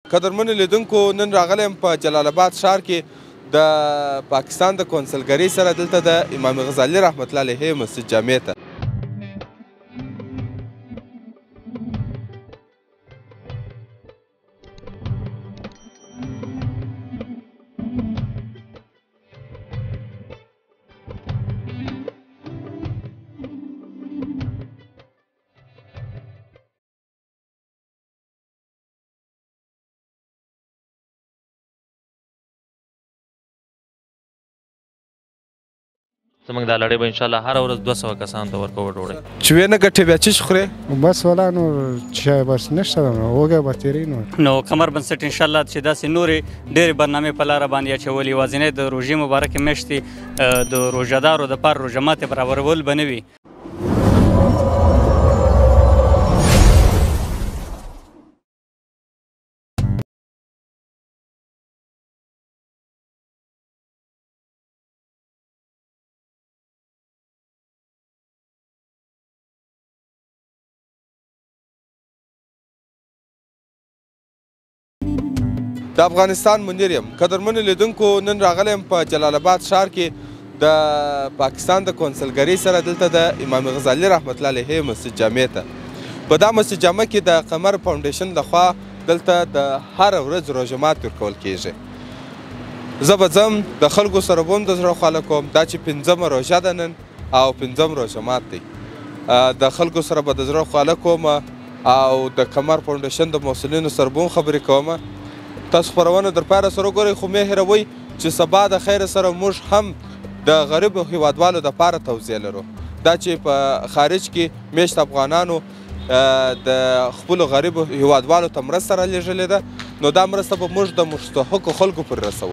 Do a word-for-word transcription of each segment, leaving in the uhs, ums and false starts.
قدرمنو لیدونکو نن راغلی یم په جلال آباد ښار کې د پاکستان د کونسلګرۍ سره دلته د امام غزالي رحمت الله علیه مسجد جامع ته. زموږ دا لړۍ به انشاءالله هره ورځ دوه سوه کسانو ته ورکوو ډوډۍ. چې ویې نه ګټې بیا څه خورې؟ بس ولا نور چې بس نشته نو وږی به تېري نو نو قمر بنسټ انشاءالله چې داسې نورې ډېرې برنامې په لاره باندې اچولي یوازینی د روژې مبارکې میاشتې د روژهدارو دپاره روژه ماتې برابرول به نه وي. د افغانستان منیر یم. قدرمنو لیدونکو نن راغلی یم په جلال آباد ښار کې د پاکستان د کونسلګرۍ سره دلته د امام غزالي رحمت الله علیه مسجد جامع ته. په دا مسجد جامع کې د قمر فاونډیشن لخوا دلته د هره ورځ روژه مات ورکول کیږي. زه به ځم د خلکو سره به هم د زړه خواله کوم دا چې پنځمه روژه ده نن او پنځم روژه مات دی. د خلکو سره به د زړه خواله کوم او د قمر فاونډیشن د مسؤلینو سره به هم خبرې کوم. تاسو خپرونه در پاره سره ګورئ خو مې هېروئ چې سبا د خیر سره موږ هم د غریبو هیوادوالو دپاره توضیح لرو. دا چې په خارج کې میشت افغانانو د خپلو غریبو هیوادوالو ته مرسته رالیږلې ده نو دا مرسته به موږ د مستحقو خلکو پورې رسوو.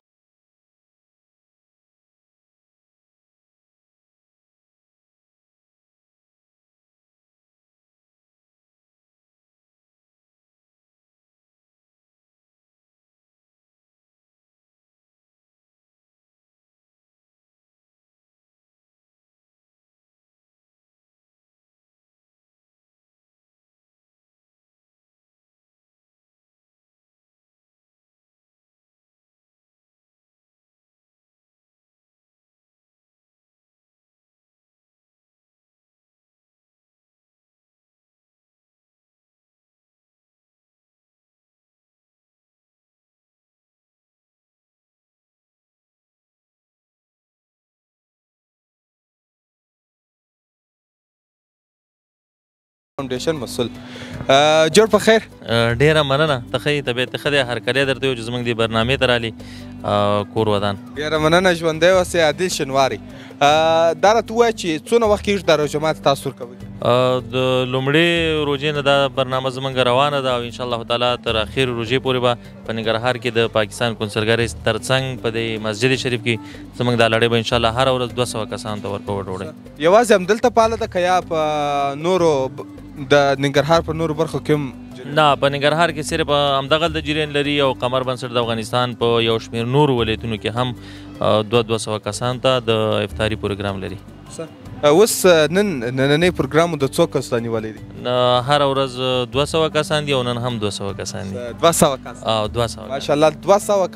فاونډیشن مسؤل جوړ په خیر. ډېره مننه ته ښه یې طبیعت دې ښه دی هرکلی درته یو چې زموږ دې برنامې ته رالي کور ودان. ډېره مننه ژوندی اوسئ عادل شنواري. دا راته ووایه چې څونه وخت کېږي دا روژه ماتې تاسو ورکوئ؟ د لومړۍ روژې نه دا برنامه زموږ روانه ده او انشاءالله تعالی تر اخر روژې پورې به په ننګرهار کې د پاکستان کونسلګرۍ تر څنګ په دې مسجد شریف کې زموږ دا لړۍ به انشاءالله هره ورځ دوه سوه کسانو ته ورکوو ډوډۍ. یوازې همدلته پاله ده که یا په نورو د ننګرهار په نورو برخو کې هم؟ نه په ننګرهار کې صرف همدغه د جریان لري او قمر بنسټ د افغانستان په یو شمېر نورو ولایتونو کې هم دوه دوه سوه کسانو ته د افطاري پروګرام لري. اوس نن نننی پروګرام د څو کسو نیولی دی؟ هره ورځ دوه سوه کسان دي او نن هم دوه سوه کسان دي. دوه سوه کسه؟ او دوه سوه ماشاءالله. دوه سوه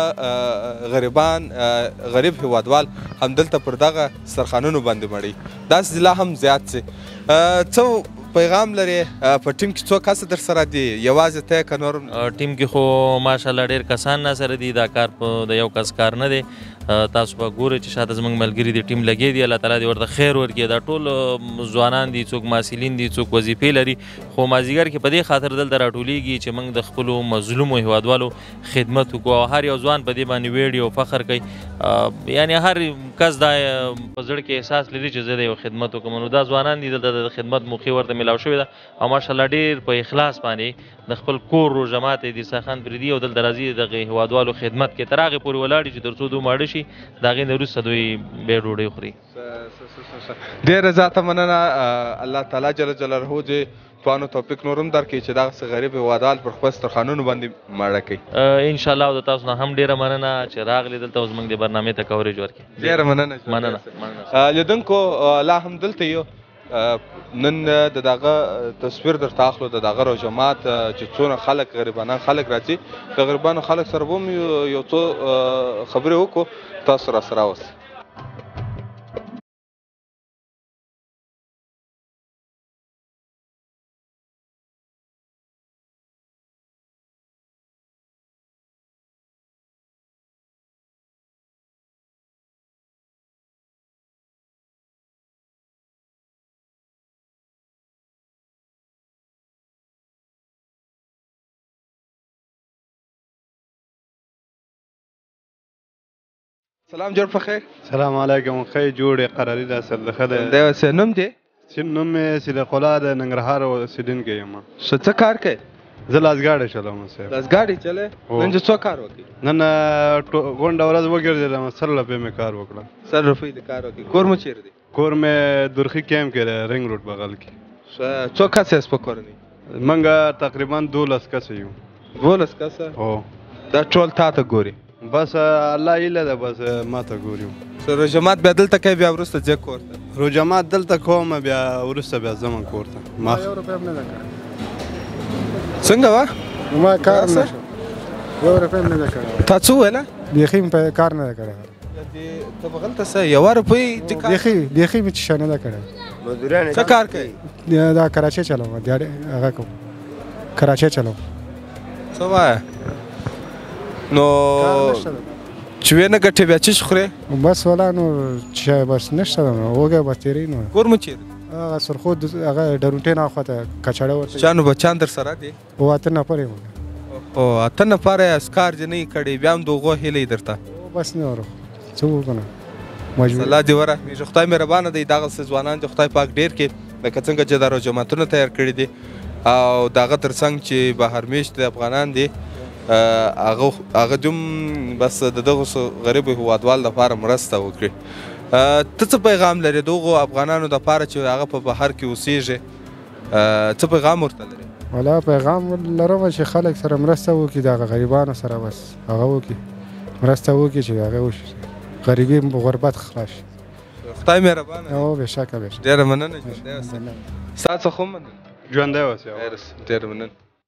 کسه غریبان غریب هیوادوال همدلته پر دغه سرخانونو باندې مړي. داسې لا هم زیات سي. څه پیغام لري؟ په ټیم کې څو کسه در سره دي؟ یوازې ته که نور؟ ټیم کې خو ماشاءالله ډېر کسان نه سره دي. دا کار په د یو کس کار نه دی. تاسو به ګورئ چې شاته زموږ ملګري دي ټیم لګې دي. الله تعالی دې ورته خیر ورکړي. دا ټول ځوانان دي څوک محصلین دي څوک وظیفې لري خو مازدیګر کې په دې خاطر دلته راټولیږي چې موږ د خپلو مظلومو هیوادوالو خدمت وکړو او هر یو ځوان په دې باندې ویاړي او فخر کوي. یعنې هر کس دا په زړه کې احساس لري چې زه د یو خدمت وکړم نو دا ځوانان دي دلته د خدمت موقع ورته ملاو شوې ده او ماشاءالله ډېر په اخلاص باندې د خپل کور روژه ماتې دي ساخان پرې دي او دلته راځي دغه هیوادوالو خدمت کې تر هغې پورې ولاړ چې تر څو دوی ماړه شي د هغې نه وروسته دوی بیا ډوډۍ خوري. ډېره زیاته مننه. الله تعالی جل جلاله دې توان او توفیق نور هم درکړي چې دغسې غریب هیوادوال پر خپل سترخوانونو باندې ماړه کوي. انشاءالله او د تاسو نه هم ډېره مننه چې راغلي دلته او زموږ د برنامې ته کوریج ورکړي. ډېره مننه. مننه. لیدونکو لا هم دلته یو نن د دغه تصویر درته اخلو د دغه روژه مات چې څونه خلک غریبانان خلک راځي د غریبانو خلک سره به هم یو څو خبرې وکړو تاسو راسره اوسئ سلام جوړ په خیر سلام علیکم خیر جوړې قراري دا سر د ښه دی د څه نوم دی نوم مې صدیق الله د ننګرهار اوسېدونکی یم ښه څه کار کوې زه لاسګاډی چلوم صاحب لاسګاډی چلې نن چې څو کار وکړې نن غونډه ورځ وګرځېدم سل روپۍ مې کار وکړه سل روپۍ د کار وکړې کور مو چېرې دی کور مې درخي کیمپ کې دی رنګ روډ بغل کې څو کس یاست په کورنۍ موږ تقریبا دولس کسه یو دولس کسه هو دا ټول تا ته ګوري بس الله هیله ده بس ما ته ګوري روژه مات بیا دلته کوې بیا وروسته ځې کور ته روژه مات دلته کوم بیا وروسته بیا ځم کور ته ما یو روپۍ هم نه ده کړې څنګه وه ما کار نه شو یو روپۍ هم نه ده کړې تا څه وویله بیخي مې کار نه ده کړی ته به غلطه څه یوه روپۍ بیخي بیخي مې څه نه ده کړی څه کار کوې دا کراچۍ چلوم دیاړې هغه کوم کراچۍ چلوم څه وایه نو چې ویې نه ګټې بیا څه خورې بس ولا نو چې بس نشته نو وږی بس تېروي نو کور مو چېرې هغه سرخود هغه ډروټۍ نه خواته کچاړه ورته چانو بچیان در سره دي او اته نفر یم او اته نفره یې اسکار چې نه یې کړی بیا هم د هغو هیله یې درته بس نه ورو څه وکړو نو مجبور الله دې ورحمېږي خدای مهربانه دی دغسې ځوانان دي خدای پاک ډېر کړي لکه څنګه چې دا روژه ماتونه تیار کړي دي او د هغه تر څنګ چې بهر میشت افغانان دي هغه هغه دوم بس د دغو غریبو هېوادوالو لپاره مرسته وکړي ته څه پیغام لرې د هغو افغانانو دپاره چې هغه په بهر کې اوسېږي څه پیغام ورته لرې والا پیغام لرم چې خلک سره مرسته وکړي د هغه غریبانو سره بس هغه وکړي مرسته وکړي چې هغه وشي غریبي غربت خلاص شي خدای مهربانه او بېشکه بېشکه ډېره مننه ژوندی اوسه ستا څخه هم مننه ژوندی اوسې ډېره مننه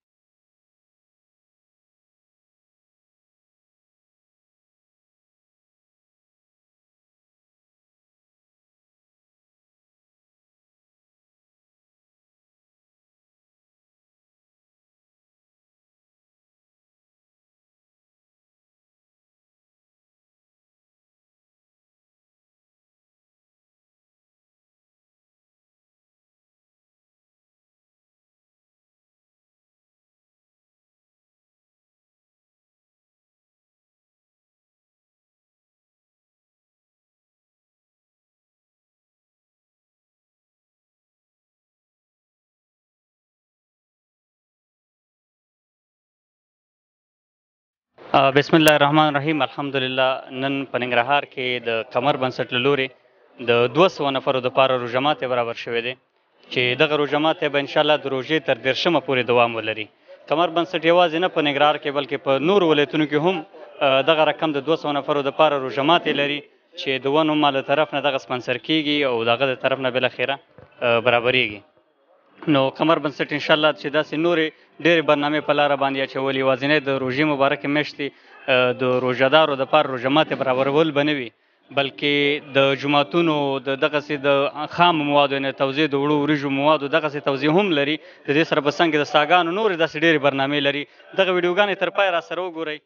بسم الله الرحمن الرحیم الحمدلله نن په ننګرهار کې د کمر بنسټ له لورې د دوه سوه نفرو دپاره روژه ماتې برابر شوی دی چې دغه روژه ماتې به انشاءالله د روژې تر دېرشمه پورې دوام ولري کمر بنسټ یوازې نه په ننګرهار کې بلکې په نورو ولایتونو کې هم دغه رقم د دوه سوه نفرو دپاره روژه ماتې لري چې د ونو ما له طرف نه دغه سپانسر کېږي او د هغه د طرف نه بالاخره برابریږي نو کمر بنسټ انشاءالله چې داسې نورې ډېرې برنامې په لاره باندې اچولي یوازینی د روژې مبارکې میاشتې د روژهدارو دپاره روژه ماتې برابرول به نه وي بلکې د جوماتونو د دغسې د خامو موادو یعنې توضیح د وړو وریژو موادو دغسې توضیح هم لري د دې سره به څنګه د څاګانو نورې داسې ډېرې برنامې لري دغه ویډیوګانې تر پایه را سره وګورئ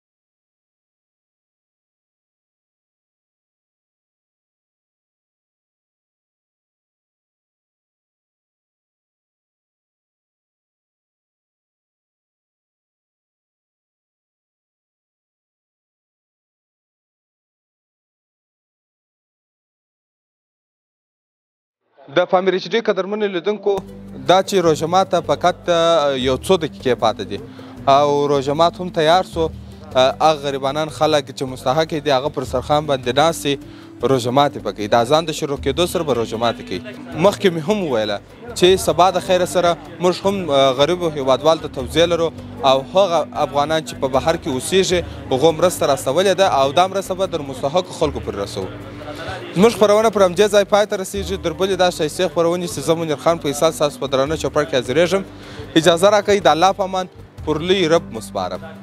د فامیر ایچ ډي قدرمنو لیدونکو دا چې روژه ماته فقط یو څو دقیقې پاتې دي او روژه مات هم تیار سو هغه غریبانان خلک چې مستحق دي هغه پر سرخان باندې ناست روژه ماتې به کوي د اذان د شروع کېدو سره به روژه ماتې کوي. مخکې مې هم وویله چې سبا د خیره سره موږ هم غریبو هیوادوالو ته توضیح لرو او هغه افغانان چې په بهر کې اوسېږي هغو مرسته راستولې ده او دا مرسته به د مستحقو خلکو پورې رسوو. زموږ خپرونه پر همدې ځای پای ته رسېږي. در بلې دا ښایستې خپرونې چې زه منیر خان فیصل ستاسو په درانه چوپړ کې حاضرېږم. اجازه راکوئ د الله په امان پر لوی رب مو سپارم.